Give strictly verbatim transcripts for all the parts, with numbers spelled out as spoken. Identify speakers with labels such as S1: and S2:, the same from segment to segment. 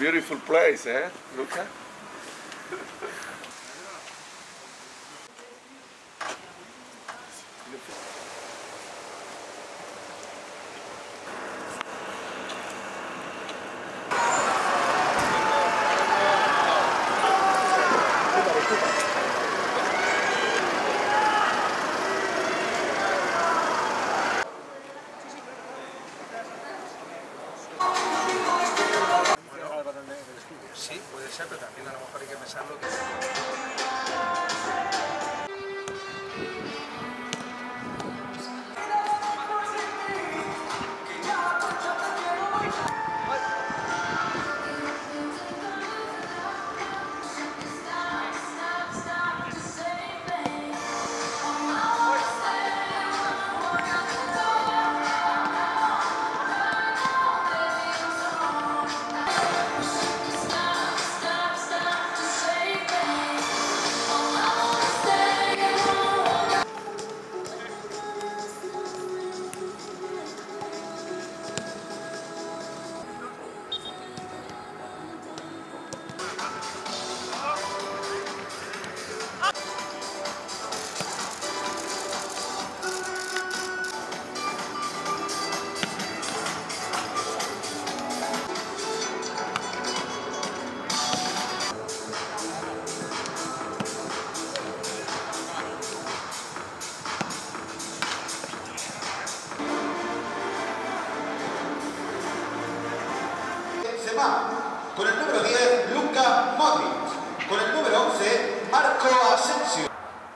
S1: Beautiful place, eh, Luca?
S2: Sí, puede ser, pero también a lo mejor hay que pensarlo que...
S3: Se va con el número diez, Luka Modric, con el número once, Marco Asensio.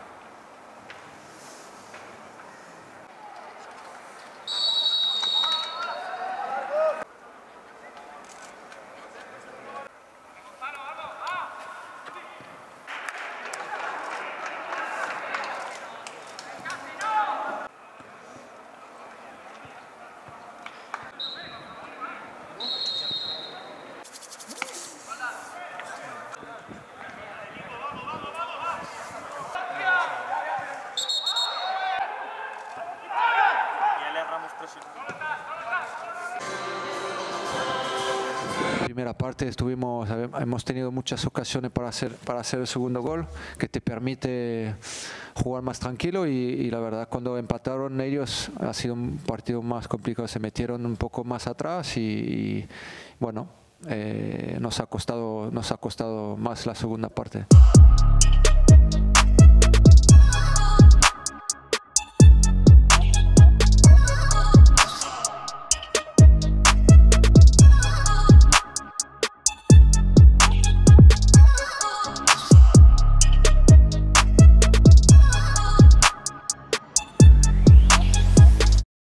S4: Primera parte estuvimos, hemos tenido muchas ocasiones para hacer, para hacer el segundo gol, que te permite jugar más tranquilo y, y la verdad cuando empataron ellos ha sido un partido más complicado, se metieron un poco más atrás y, y bueno, eh, nos ha costado, nos ha costado más la segunda parte.